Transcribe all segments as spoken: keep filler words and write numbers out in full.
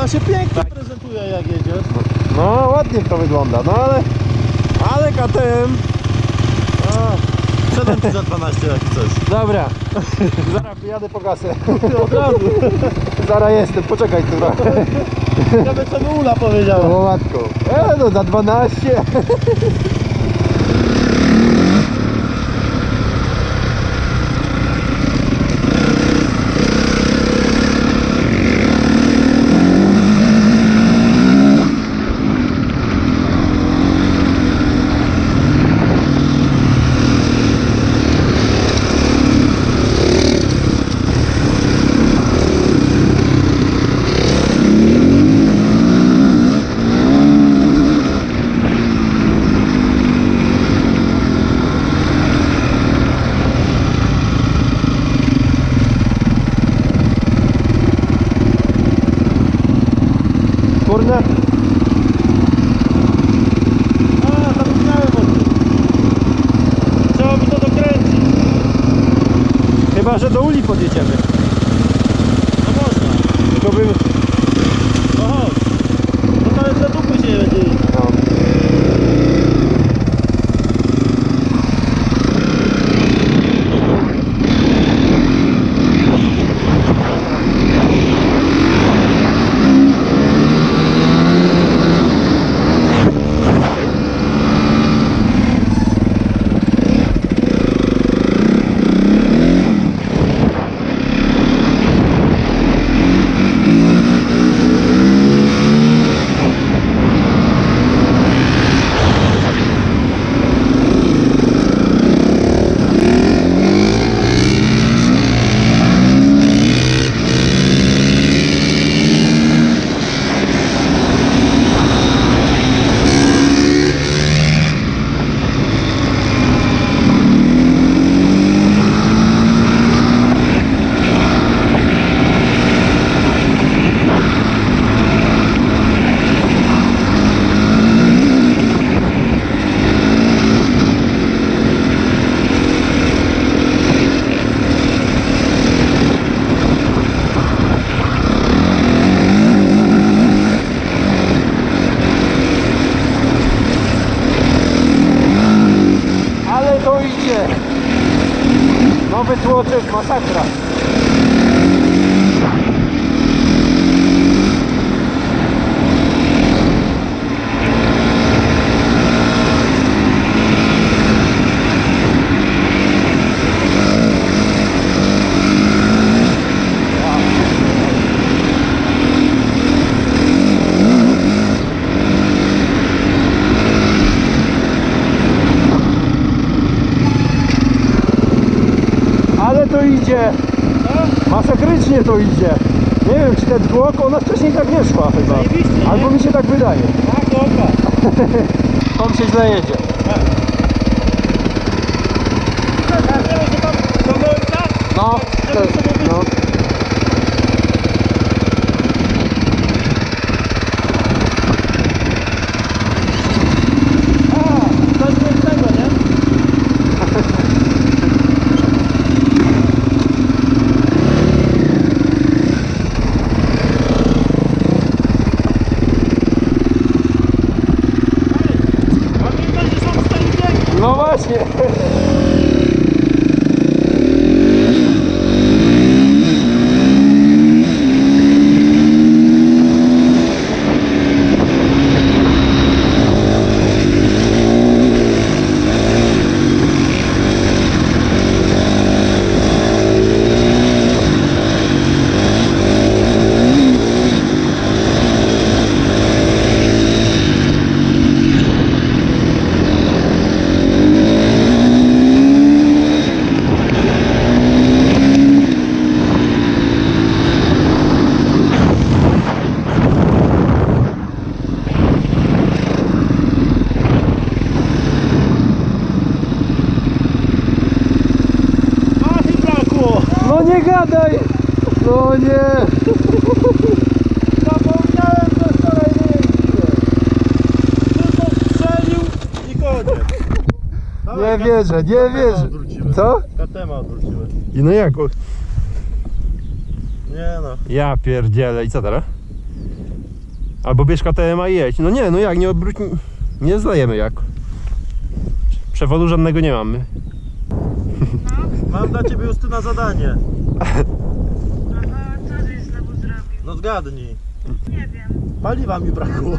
Ona się pięknie tak prezentuje jak jedziesz. No ładnie to wygląda, no ale... Ale K T M... Sprzedam ci za dwanaście jak coś. Dobra. Zaraz jadę po kasę. Od razu. Zaraz jestem, poczekaj tu. Ciekawe co by Ula powiedziała. O matko. E no za dwanaście. Kurde. A, zapomniałem o tym. Trzeba by to dokręcić. Chyba że do Uli podjedziemy. No można. Tylko bym... No chodź. No to za dupy się nie będzie iść. No. Nowy tłoczek, masakra. Ale to idzie. Masakrycznie to idzie. Nie wiem, czy ten tłok, ona wcześniej tak nie szła chyba. Albo mi się tak wydaje. Tak, dobra. Tam się źle jedzie. No, to jest, no. No właśnie. No nie gadaj! No nie! Zapomniałem, że wczoraj nie jeździłem. Tylko strzelił i koniec. Nie wierzę, nie wierzę. Co? Katema odwróciłeś. I no jak? Nie no. Ja pierdzielę. I co teraz? Albo bierz K T M a i jedź. No nie, no jak, nie obróć... Nie zdajemy jak. Przewodu żadnego nie mamy. Mam dla ciebie Justyna zadanie. Aha, co żeś znowu zrobił? No zgadnij. Nie wiem. Paliwa mi brakło.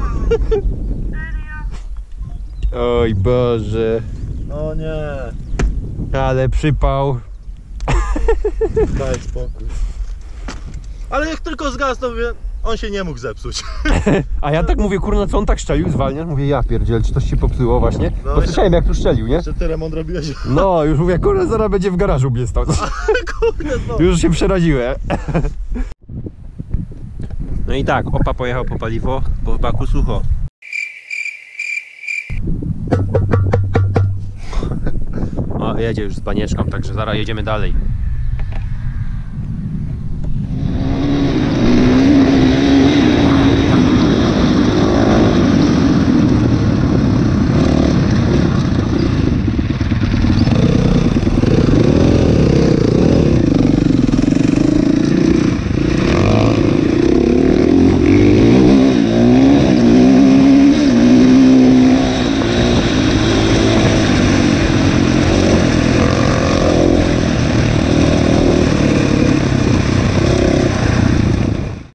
Serio? Oj Boże. O nie. Ale przypał. Daj spokój. Ale jak tylko zgasnął, mówię, on się nie mógł zepsuć. A ja tak mówię, kurna, co on tak szczelił, zwalniasz? Mówię, ja pierdziel, czy coś się popsuło właśnie? No Bo i- słyszałem jak tu szczelił, nie? Czy ty remont robiłeś? No, już mówię, kurna, zaraz będzie w garażu mnie stał. Kurde, no. Już się przeraziłem. No i tak, opa pojechał po paliwo, bo w baku sucho. O, jedzie już z banieczką, także zaraz jedziemy dalej.